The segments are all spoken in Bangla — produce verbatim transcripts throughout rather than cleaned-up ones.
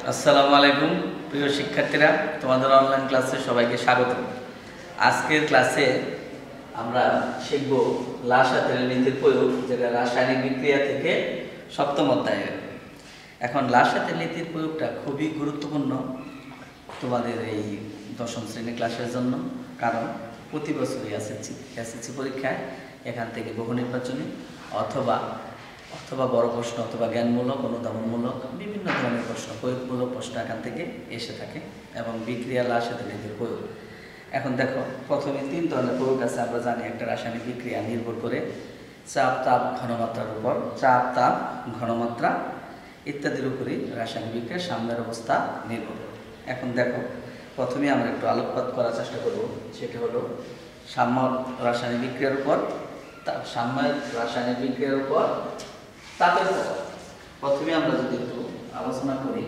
আসসালামু আলাইকুম প্রিয় শিক্ষার্থীরা, তোমাদের অনলাইন ক্লাসে সবাইকে স্বাগত। আজকের ক্লাসে আমরা শিখব লাসাতের নীতির প্রয়োগ, যেটা রাসায়নিক বিক্রিয়া থেকে সপ্তম অধ্যায়ে। এখন লাসাতের নীতির প্রয়োগটা খুবই গুরুত্বপূর্ণ তোমাদের এই দশম শ্রেণী ক্লাসের জন্য, কারণ প্রতি বছরই এসএসসি এসএসসি পরীক্ষায় এখান থেকে বহু নির্বাচনী অথবা অথবা বড় প্রশ্ন অথবা জ্ঞানমূলক, অনুধাবনমূলক বিভিন্ন ধরনের প্রশ্ন, প্রয়োগমূলক প্রশ্ন এখান থেকে এসে থাকে এবং বিক্রিয়া লাসাতের নীতির প্রয়োগ। এখন দেখো, প্রথমে তিন ধরনের প্রয়োগ আছে। আমরা জানি একটা রাসায়নিক বিক্রিয়া নির্ভর করে চাপ, তাপ, ঘনমাত্রার উপর। চাপ, তাপ, ঘনমাত্রা ইত্যাদির উপরই রাসায়নিক বিক্রিয়ার সাম্যের অবস্থা নির্ভর করে। এখন দেখো, প্রথমে আমরা একটু আলোকপাত করার চেষ্টা করব। সেটা হলো সাম্য রাসায়নিক বিক্রিয়ার উপর, সাম্যের রাসায়নিক বিক্রিয়ার উপর তাপের প্রভাব। প্রথমে আমরা যদি একটু আলোচনা করি,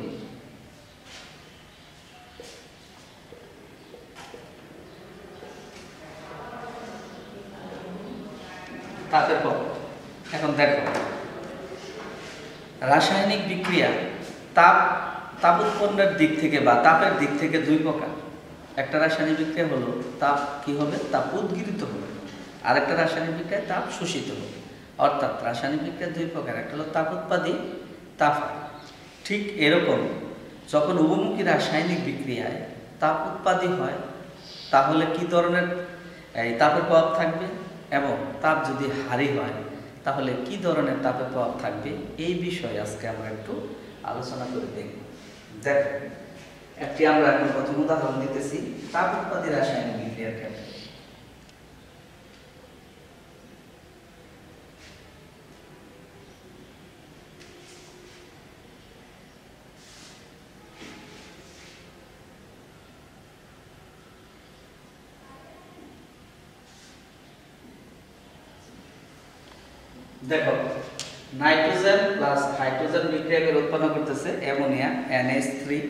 তাপের প্রভাব। এখন দেখো, রাসায়নিক বিক্রিয়া তাপ তাপ উৎপন্নের দিক থেকে বা তাপের দিক থেকে দুই প্রকার। একটা রাসায়নিক বিক্রিয়া হলো তাপ কি হবে, তাপ উদ্গীরিত হবে, আর একটা রাসায়নিক বিক্রিয়ায় তাপ শোষিত হবে। অর্থাৎ রাসায়নিক বিক্রিয়া দুই প্রকার, একটা হলো তাপ উৎপাদী, তাপ। ঠিক এরকম যখন উভমুখী রাসায়নিক বিক্রিয়ায় তাপ উৎপাদী হয়, তাহলে কি ধরনের এই তাপের প্রভাব থাকবে, এবং তাপ যদি হারি হয় তাহলে কি ধরনের তাপের প্রভাব থাকবে, এই বিষয়ে আজকে আমরা একটু আলোচনা করে দেখব। দেখো, একটি আমরা এখন প্রথম উদাহরণ দিতেছি তাপ উৎপাদী রাসায়নিক বিক্রিয়ার ক্ষেত্রে। দেখো, নাইট্রোজেন প্লাস হাইড্রোজেন বিক্রিয়া করে উৎপন্ন করতেছে অ্যামোনিয়া এন এইচ থ্রি।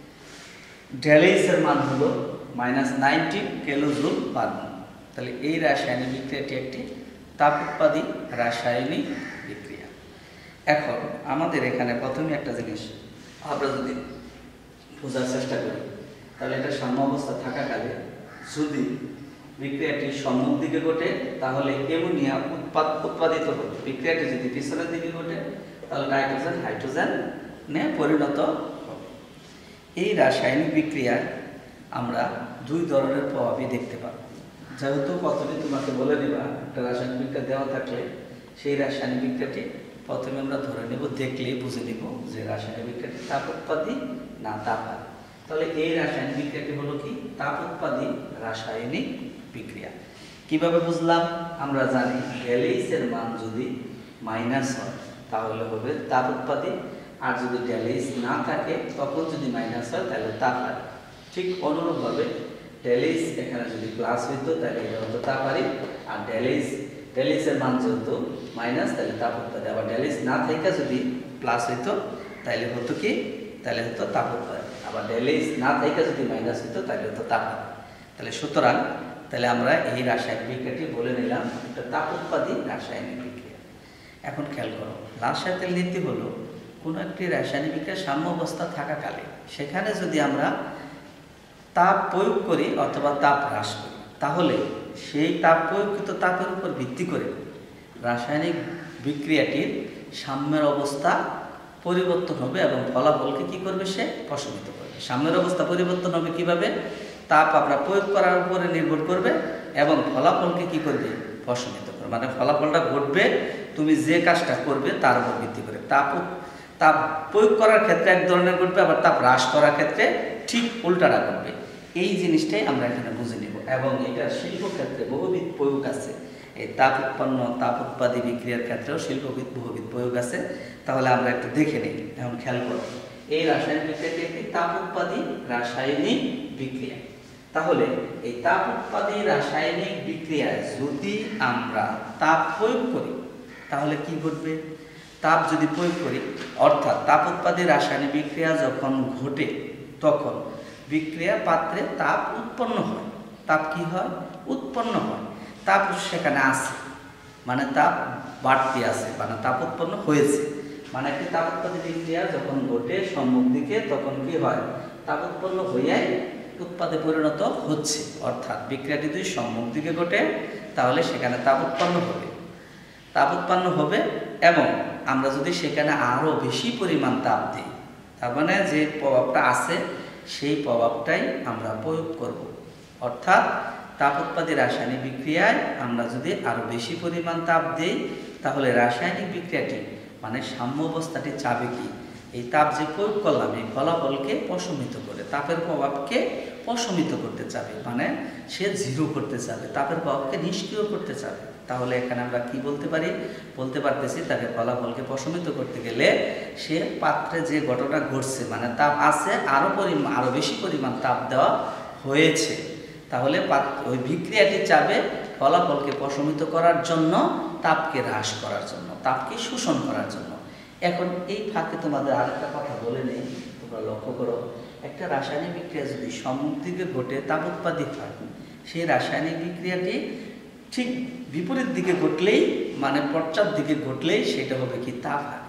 ডেলএইচ এর মান হলো minus ninety kilojoule per mole. তাহলে এই রাসায়নিক বিক্রিয়াটি একটি তাপ উৎপাদী রাসায়নিক বিক্রিয়া। এখন আমাদের এখানে প্রথমে একটা জিনিস আমরা যদি বোঝার চেষ্টা করি, তাহলে এটা সাম্য অবস্থা থাকাকালে যদি বিক্রিয়াটি সম্মুখ দিকে ঘটে তাহলে অ্যামোনিয়া উৎপাদ উৎপাদিত হবে। বিক্রিয়াটি যদি পিছনের দিকে ঘটে তাহলে নাইট্রোজেন হাইড্রোজেনে পরিণত হবে। এই রাসায়নিক বিক্রিয়ায় আমরা দুই ধরনের প্রভাবই দেখতে পাব। যেহেতু প্রথমে তোমাকে বলে দিবা একটা রাসায়নিক বিক্রিয়া দেওয়া থাকলে সেই রাসায়নিক বিক্রিয়াটি প্রথমে আমরা ধরে নেব, দেখলেই বুঝে নিব যে রাসায়নিক বিক্রিয়াটি তাপ উৎপাদী না তাপ হারি। তাহলে এই রাসায়নিক বিক্রিয়াটি হলো কি, তাপ উৎপাদী রাসায়নিক বিক্রিয়া। কিভাবে বুঝলাম? আমরা জানি ডেলএইচ এর মান যদি মাইনাস হয় তাহলে হবে তাপ উৎপাদী, আর যদি ডেলএইচ না থাকে তখন যদি মাইনাস হয় তাহলে তাপ হারি। ঠিক অনুরূপভাবে ডেলএইচ এখানে যদি প্লাস হইতো তাহলে এটা হতো তাপ হারি, আর ডেলএইচ ডেলএইচ এর মান যেহেতু মাইনাস তাহলে তাপ উৎপাদী। আবার ডেলএইচ না থেকে যদি প্লাস হইতো তাহলে হতো কি, তাহলে হতো তাপ উৎপাদী। আবার ডেলএইচ না থেকে যদি মাইনাস হইতো তাহলে হতো তাপ হারি। তাহলে সুতরাং তাহলে আমরা এই রাসায়নিক বিক্রিয়াটি বলে নিলাম একটা তাপ উৎপাদী রাসায়নিক বিক্রিয়া। এখন খেয়াল করো, লাসাতের নীতি হলো কোনো একটি রাসায়নিক বিক্রিয়ার সাম্য অবস্থা থাকাকালে সেখানে যদি আমরা তাপ প্রয়োগ করি অথবা তাপ হ্রাস করি, তাহলে সেই তাপ প্রয়োগকৃত তাপের উপর ভিত্তি করে রাসায়নিক বিক্রিয়াটির সাম্যের অবস্থা পরিবর্তন হবে এবং ফলাফলকে কি করবে, সে প্রশমিত করবে। সাম্যের অবস্থা পরিবর্তন হবে কিভাবে? তাপ আমরা প্রয়োগ করার উপরে নির্ভর করবে এবং ফলাফলকে কি করবে, প্রশমিত করবে। মানে ফলাফলটা ঘটবে তুমি যে কাজটা করবে তার উপর ভিত্তি করে। তাপ তাপ প্রয়োগ করার ক্ষেত্রে এক ধরনের ঘটবে, আবার তাপ হ্রাস করার ক্ষেত্রে ঠিক উল্টাটা ঘটবে। এই জিনিসটাই আমরা এখানে বুঝে নেব, এবং এটা শিল্পক্ষেত্রে বহুবিধ প্রয়োগ আছে। এই তাপ উৎপন্ন তাপ উৎপাদী বিক্রিয়ার ক্ষেত্রেও শিল্পবিদ বহুবিধ প্রয়োগ আছে। তাহলে আমরা একটু দেখে নিই। এখন খেয়াল করো, এই রাসায়নিক বিক্রিয়াটি একটি তাপ উৎপাদী রাসায়নিক বিক্রিয়া। তাহলে এই তাপ উৎপাদী রাসায়নিক বিক্রিয়ায় যদি আমরা তাপ প্রয়োগ করি তাহলে কি ঘটবে? তাপ যদি প্রয়োগ করি, অর্থাৎ তাপ উৎপাদী রাসায়নিক বিক্রিয়া যখন ঘটে তখন বিক্রিয়া পাত্রে তাপ উৎপন্ন হয়। তাপ কি হয়? উৎপন্ন হয়। তাপ সেখানে আছে, মানে তাপ বাড়তি আছে, মানে তাপ উৎপন্ন হয়েছে। মানে একটি তাপ উৎপাদী বিক্রিয়া যখন ঘটে সম্মুখ দিকে তখন কি হয়, তাপ উৎপন্ন হয়ে উৎপাদে পরিণত হচ্ছে। অর্থাৎ বিক্রিয়াটি যদি সম্মুখ দিকে ঘটে তাহলে সেখানে তাপ উৎপন্ন হবে তাপ উৎপন্ন হবে এবং আমরা যদি সেখানে আরও বেশি পরিমাণ তাপ দিই, তার মানে যে প্রভাবটা আছে সেই প্রভাবটাই আমরা প্রয়োগ করব। অর্থাৎ তাপ উৎপাদী রাসায়নিক বিক্রিয়ায় আমরা যদি আরও বেশি পরিমাণ তাপ দিই তাহলে রাসায়নিক বিক্রিয়াটি মানে সাম্য অবস্থাটি চাবে কি, এই তাপ যে প্রয়োগ করলাম এই ফলাফলকে প্রশমিত করে, তাপের প্রভাবকে প্রশমিত করতে চাবে, মানে সে জিরো করতে চাবে, তাপের প্রভাবকে নিষ্ক্রিয় করতে চাবে। তাহলে এখানে আমরা কি বলতে পারি, বলতে পারতেছি তাকে ফলাফলকে প্রশমিত করতে গেলে সে পাত্রে যে ঘটনা ঘটছে মানে তাপ আছে আরও পরিমাণ আরও বেশি পরিমাণ তাপ দেওয়া হয়েছে, তাহলে ওই বিক্রিয়াটি চাবে ফলাফলকে প্রশমিত করার জন্য, তাপকে হ্রাস করার জন্য, তাপকে শোষণ করার জন্য। এখন এই ফাঁকে তোমাদের আরেকটা কথা বলে নেই, তোমরা লক্ষ্য করো, একটা রাসায়নিক বিক্রিয়া যদি সম্মুখ দিকে ঘটে তাপ উৎপাদী হয়, সেই রাসায়নিক বিক্রিয়াটি ঠিক বিপরীত দিকে ঘটলেই মানে পশ্চাৎ দিকে ঘটলেই সেটা হবে কি, তাপ হানি।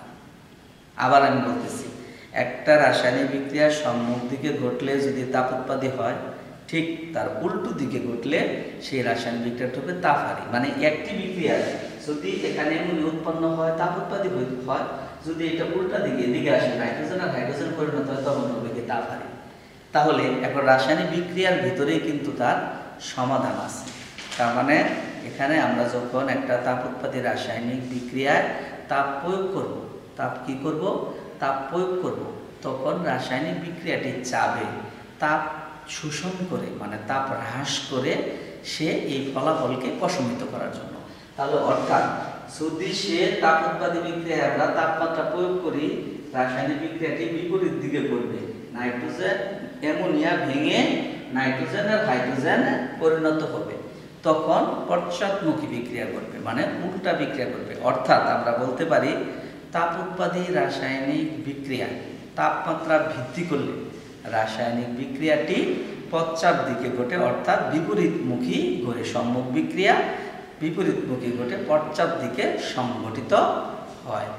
আবার আমি বলতেছি, একটা রাসায়নিক বিক্রিয়া সম্মুখ দিকে ঘটলে যদি তাপ উৎপাদী হয়, ঠিক তার উল্টো দিকে ঘটলে সেই রাসায়নিক বিক্রিয়াটা হবে তাপ হানি। মানে একটি বিক্রিয়া যদি এখানে অ্যামোনিয়া উৎপন্ন হয় তাপ উৎপাদী হয়, যদি এটা উল্টা দিকে এদিকে আসে নাইট্রোজেন আর হাইড্রোজেন পরিণত হয় তখন হবে কি, তাপ হানি। তাহলে এখন রাসায়নিক বিক্রিয়ার ভিতরেই কিন্তু তার সমাধান আছে। তার মানে এখানে আমরা যখন একটা তাপ উৎপাদী রাসায়নিক বিক্রিয়ায় তাপ প্রয়োগ করব, তাপ কি করব, তাপ প্রয়োগ করব, তখন রাসায়নিক বিক্রিয়াটি চাবে তাপ শোষণ করে মানে তাপ হ্রাস করে সে এই ফলাফলকে প্রশমিত করার জন্য। তাহলে অর্থাৎ যদি সে তাপ উৎপাদী বিক্রিয়ায় আমরা তাপমাত্রা প্রয়োগ করি, রাসায়নিক বিক্রিয়াটি বিপরীত দিকে ঘটবে, নাইট্রোজেন অ্যামোনিয়া ভেঙে নাইট্রোজেন আর হাইড্রোজেন পরিণত হবে, তখন পশ্চাৎমুখী বিক্রিয়া ঘটবে মানে উল্টা বিক্রিয়া ঘটবে। অর্থাৎ আমরা বলতে পারি তাপ উৎপাদী রাসায়নিক বিক্রিয়া তাপমাত্রা বৃদ্ধি করলে রাসায়নিক বিক্রিয়াটি পশ্চাৎ দিকে ঘটে, অর্থাৎ বিপরীতমুখী ঘটে। সম্মুখ বিক্রিয়া বিপরীতমুখী ঘটে পশ্চাৎ দিকে সংঘটিত হয়।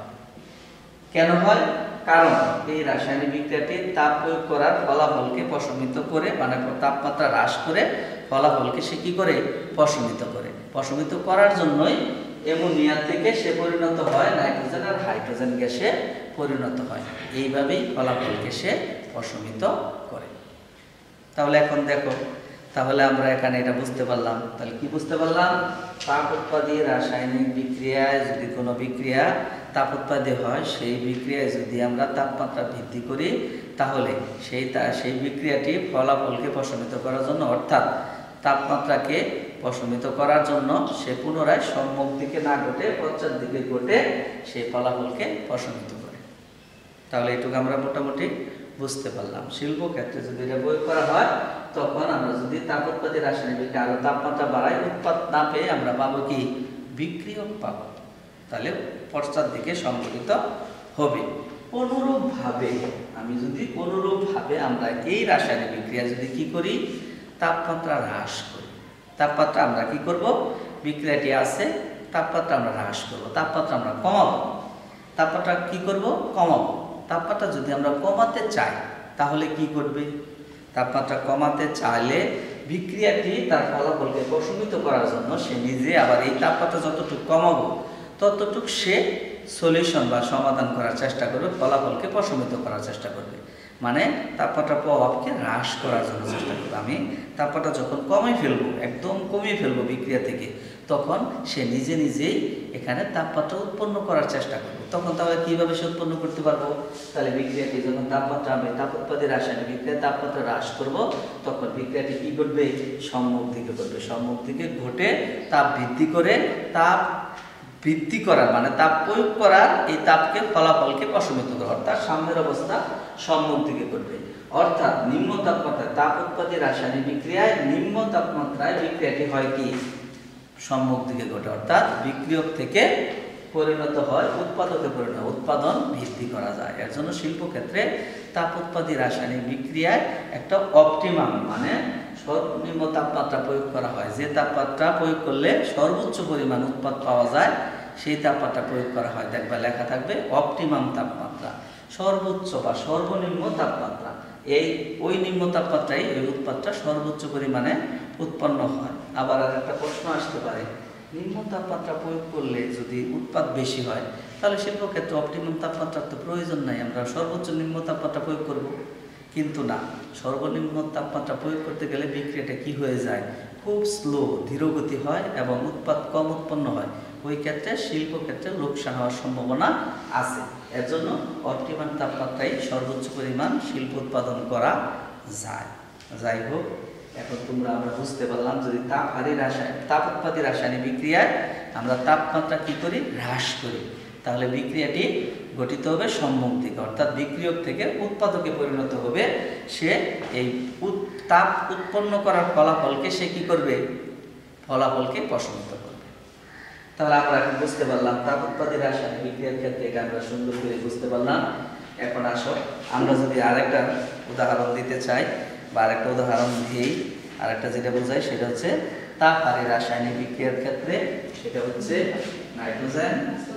কেন হয়? কারণ এই রাসায়নিক বিক্রিয়াটি তাপ প্রয়োগ করার ফলাফলকে প্রশমিত করে মানে তাপমাত্রা হ্রাস করে ফলাফলকে সে কি করে, প্রশমিত করে। প্রশমিত করার জন্যই অ্যামোনিয়া থেকে সে পরিণত হয় নাইট্রোজেন আর হাইড্রোজেন গ্যাসে পরিণত হয়, এইভাবেই ফলাফলকে সে প্রশমিত করে। তাহলে এখন দেখো, তাহলে আমরা এখানে এটা বুঝতে পারলাম, তাহলে কি বুঝতে পারলাম, তাপ উৎপাদী রাসায়নিক বিক্রিয়ায় যদি কোনো বিক্রিয়া তাপ উৎপাদী হয়, সেই বিক্রিয়ায় যদি আমরা তাপমাত্রা বৃদ্ধি করি তাহলে সেই সেই বিক্রিয়াটি ফলাফলকে প্রশমিত করার জন্য অর্থাৎ তাপমাত্রাকে প্রশমিত করার জন্য সে পুনরায় সম্মুখ দিকে না ঘটে পশ্চাৎ দিকে ঘটে সেই ফলাফলকে প্রশমিত করে। তাহলে এটুকু আমরা মোটামুটি বুঝতে পারলাম। শিল্প ক্ষেত্রে যদি এটা প্রয়োগ করা হয় তখন আমরা যদি তাপ উৎপাদী রাসায়নিক বিক্রিয়া আরো তাপমাত্রা বাড়াই, উৎপাদ না পেয়ে আমরা পাবো কি, বিক্রিয়ক পাবো, তাহলে পশ্চাৎ দিকে সংঘটিত হবে। অনুরূপভাবে আমি যদি অনুরূপভাবে আমরা এই রাসায়নিক বিক্রিয়া যদি কি করি, তাপমাত্রা হ্রাস করি, তাপমাত্রা আমরা কি করব, বিক্রিয়াটি আছে তাপমাত্রা আমরা হ্রাস করব, তাপমাত্রা আমরা কমাবো, তাপমাত্রা কি করব, কমাবো। তাপমাত্রা যদি আমরা কমাতে চাই তাহলে কি করবে, তাপমাত্রা কমাতে চাইলে বিক্রিয়াটি তার ফলাফলকে প্রশমিত করার জন্য সে নিজে আবার এই তাপমাত্রা যতটুকু কমাবো ততটুকু সে সলিউশন বা সমাধান করার চেষ্টা করবে, ফলাফলকে প্রশমিত করার চেষ্টা করবে, মানে তাপমাত্রা প্রভাবকে হ্রাস করার জন্য চেষ্টা করবে। আমি তাপমাত্রা যখন কমে ফেলবো, একদম কমিয়ে ফেলবো বিক্রিয়া থেকে, তখন সে নিজে নিজেই এখানে তাপমাত্রা উৎপন্ন করার চেষ্টা করবে। তখন তাহলে কিভাবে সে উৎপন্ন করতে পারবো, তাহলে বিক্রিয়াটি যখন তাপমাত্রা আমি তাপ উৎপাদী রাসায়নিক বিক্রিয়া তাপমাত্রা হ্রাস করব, তখন বিক্রিয়াটি কি করবে, সম্মুখ দিকে ঘটবে, সম্মুখ দিকে ঘটে তাপ বৃদ্ধি করে, তাপ বৃদ্ধি করার মানে তাপ প্রয়োগ করার এই তাপকে ফলাফলকে প্রশমিত করে, অর্থাৎ সাম্যের অবস্থা সম্মুখ দিকে ঘটবে। অর্থাৎ নিম্ন তাপমাত্রায় তাপ উৎপাদী রাসায়নিক বিক্রিয়ায় নিম্ন তাপমাত্রায় বিক্রিয়াটি হয় কি, সম্মুখ দিকে ঘটে, অর্থাৎ বিক্রিয়ক থেকে পরিণত হয় উৎপাদকে পরিণত, উৎপাদন বৃদ্ধি করা যায়। এর জন্য শিল্প ক্ষেত্রে তাপ উৎপাদী রাসায়নিক বিক্রিয়ায় একটা অপটিমাম মানে সর্বনিম্ন তাপমাত্রা প্রয়োগ করা হয়, যে তাপমাত্রা প্রয়োগ করলে সর্বোচ্চ পরিমাণ উৎপাদ পাওয়া যায় সেই তাপমাত্রা প্রয়োগ করা হয়, দেখবা লেখা থাকবে অপটিমাম তাপমাত্রা, সর্বোচ্চ বা সর্বনিম্ন তাপমাত্রা। এই ওই নিম্ন তাপমাত্রায় ওই উৎপাদটা সর্বোচ্চ পরিমাণে উৎপন্ন হয়। আবার আর একটা প্রশ্ন আসতে পারে, নিম্ন তাপমাত্রা প্রয়োগ করলে যদি উৎপাদ বেশি হয় তাহলে শিল্পক্ষেত্রে অপটিমাম তাপমাত্রার তো প্রয়োজন নাই, আমরা সর্বোচ্চ নিম্ন তাপমাত্রা প্রয়োগ করব। কিন্তু না, সর্বনিম্ন তাপমাত্রা প্রয়োগ করতে গেলে বিক্রিয়াটা কি হয়ে যায়, খুব স্লো ধীরগতি হয় এবং উৎপাদ কম উৎপন্ন হয়। ওই ক্ষেত্রে শিল্পক্ষেত্রে লোকসান হওয়ার সম্ভাবনা আছে। এর জন্য অপটিমাম তাপমাত্রায় সর্বোচ্চ পরিমাণ শিল্প উৎপাদন করা যায়। যাই হোক, এখন তোমরা আমরা বুঝতে পারলাম যদি তাপ হারি রাসায়নিক তাপ উৎপাদী রাসায়নিক বিক্রিয়ায় আমরা তাপমাত্রা কি করি, হ্রাস করি, তাহলে বিক্রিয়াটি গঠিত হবে সম্মুখ দিকে, অর্থাৎ বিক্রিয়ক থেকে উৎপাদকে পরিণত হবে। সে এই তাপ উৎপন্ন করার ফলাফলকে সে কি করবে, ফলাফলকে প্রশমিত করবে। তাহলে আমরা এখন বুঝতে পারলাম তাপ উৎপাদী রাসায়নিক বিক্রিয়ার ক্ষেত্রে এটা আমরা সুন্দর করে বুঝতে পারলাম। এখন আসো আমরা যদি আরেকটা উদাহরণ দিতে চাই বা আরেকটা উদাহরণ দিই, আরেকটা যেটা বোঝাই সেটা হচ্ছে তাপ হারি রাসায়নিক বিক্রিয়ার ক্ষেত্রে, সেটা হচ্ছে nitrogen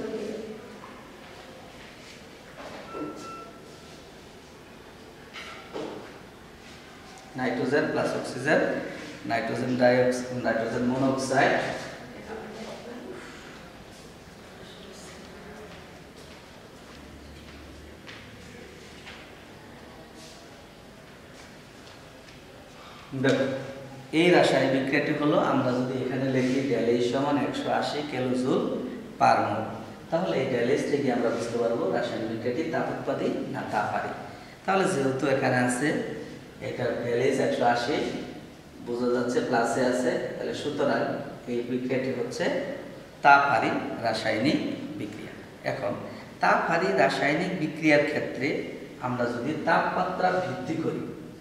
nitrogen plus oxygen, nitrogen dioxide, nitrogen monoxide দেখো এই রাসায়নিক বিক্রিয়াটি হলো, আমরা যদি এখানে লিখি ডেলএইচ সমান একশো আশি কিলোজুল পার মোল, তাহলে এই ডেলএইচ থেকে আমরা বুঝতে পারবো রাসায়নিক বিক্রিয়াটি তাপ উৎপাদী না তাপ হারি। তাহলে যেহেতু এখানে আছে এটা ডেলএইচ একশো আশি বোঝা যাচ্ছে প্লাসে আছে, তাহলে সুতরাং এই বিক্রিয়াটি হচ্ছে তাপ হারি রাসায়নিক বিক্রিয়া। এখন তাপ হারি রাসায়নিক বিক্রিয়ার ক্ষেত্রে আমরা যদি তাপমাত্রা বৃদ্ধি করি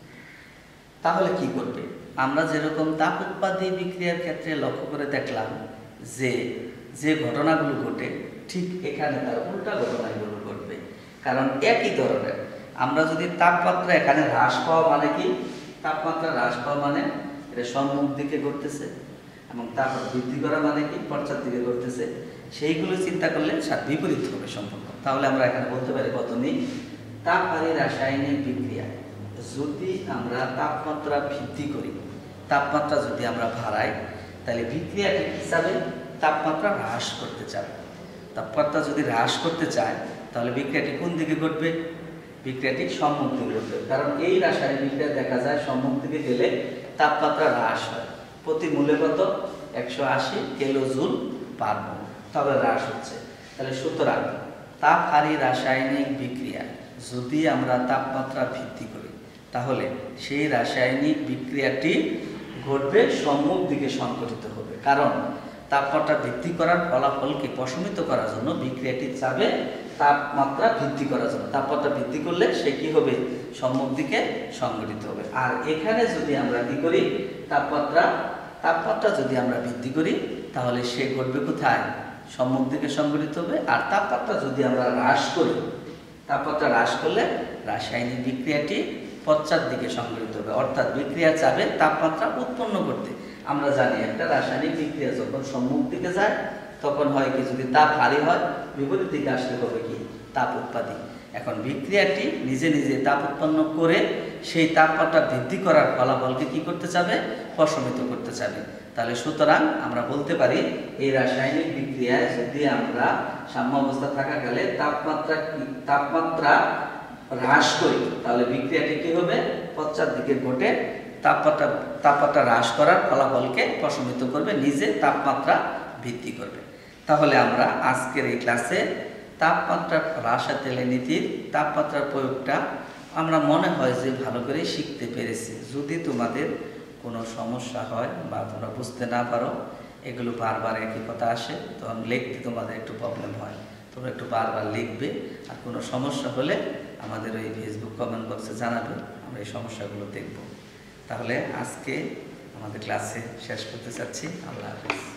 তাহলে কি করবে, আমরা যেরকম তাপ উৎপাদী বিক্রিয়ার ক্ষেত্রে লক্ষ্য করে দেখলাম যে যে ঘটনাগুলো ঘটে ঠিক এখানে তার উল্টা ঘটনাগুলো ঘটবে। কারণ একই ধরনের, আমরা যদি তাপমাত্রা এখানে হ্রাস পাওয়া মানে কি, তাপমাত্রা হ্রাস পাওয়া মানে এটা সম্মুখ দিকে ঘটতেছে, এবং তাপমাত্রা বৃদ্ধি করা মানে কি পশ্চাৎ দিকে ঘটতেছে, সেইগুলো চিন্তা করলে সার বিপরীত হবে সম্পূর্ণ। তাহলে আমরা এখানে বলতে পারি প্রথমেই তাপ হারি রাসায়নিক বিক্রিয়া যদি আমরা তাপমাত্রা বৃদ্ধি করি, তাপমাত্রা যদি আমরা বাড়াই, তাহলে বিক্রিয়াটি হিসাবে তাপমাত্রা হ্রাস করতে চাবে। তাপমাত্রা যদি হ্রাস করতে চায় তাহলে বিক্রিয়াটি কোন দিকে ঘটবে, বিক্রিয়াটি সম্মুখ দিকে ঘটবে। কারণ এই রাসায়নিক বিক্রিয়া দেখা যায় সম্মুখ দিকে গেলে তাপমাত্রা হ্রাস হয়, প্রতি মূলে কত একশো আশি কিলোজুল পার মোল, তবে হ্রাস হচ্ছে। তাহলে সুতরাং তাপ হারি রাসায়নিক বিক্রিয়া যদি আমরা তাপমাত্রা বৃদ্ধি করি তাহলে সেই রাসায়নিক বিক্রিয়াটি ঘটবে সম্মুখ দিকে সংঘটিত হবে। কারণ তাপমাত্রা বৃদ্ধি করার ফলাফলকে প্রশমিত করার জন্য বিক্রিয়াটি চাবে তাপমাত্রা বৃদ্ধি করার জন্য, তাপমাত্রা বৃদ্ধি করলে সে কি হবে, সম্মুখ দিকে সংঘটিত হবে। আর এখানে যদি আমরা কি করি, তাপমাত্রা তাপমাত্রা যদি আমরা বৃদ্ধি করি তাহলে সে ঘটবে কোথায়, সম্মুখ দিকে সংঘটিত হবে। আর তাপমাত্রা যদি আমরা হ্রাস করি, তাপমাত্রা হ্রাস করলে রাসায়নিক বিক্রিয়াটি পশ্চাৎ দিকে সংঘটিত হবে, অর্থাৎ বিক্রিয়া চাবে তাপমাত্রা উৎপন্ন করতে। আমরা জানি একটা রাসায়নিক বিক্রিয়া যখন সম্মুখ দিকে যায় তখন হয় কি, যদি তাপ হারি হয় বিপরীত দিকে আসলে হবে কি তাপ উৎপাদী। এখন বিক্রিয়াটি নিজে নিজে তাপ উৎপন্ন করে সেই তাপমাত্রা বৃদ্ধি করার ফলাফলকে কি করতে চাবে, প্রশমিত করতে চাবে। তাহলে সুতরাং আমরা বলতে পারি এই রাসায়নিক বিক্রিয়ায় যদি আমরা সাম্য অবস্থা থাকাকালে তাপমাত্রা তাপমাত্রা হ্রাস করি তাহলে বিক্রিয়াটি কি হবে, পশ্চাৎ দিকে ঘটে তাপমাত্রা তাপমাত্রা হ্রাস করার ফলাফলকে প্রশমিত করবে, নিজে তাপমাত্রা বৃদ্ধি করবে। তাহলে আমরা আজকের এই ক্লাসে তাপমাত্রা হ্রাসাতেলে নীতির তাপমাত্রার প্রয়োগটা আমরা মনে হয় যে ভালো করে শিখতে পেরেছি। যদি তোমাদের কোনো সমস্যা হয় বা তোমরা বুঝতে না পারো, এগুলো বারবার একই কথা আসে, তখন লিখতে তোমাদের একটু প্রবলেম হয়, তোমরা একটু বারবার লিখবে। আর কোনো সমস্যা হলে আমাদের ওই ফেসবুক কমেন্ট বক্সে জানাবে, আমরা এই সমস্যাগুলো দেখব। তাহলে আজকে আমাদের ক্লাসে শেষ করতে চাচ্ছি। আল্লাহ হাফেজ।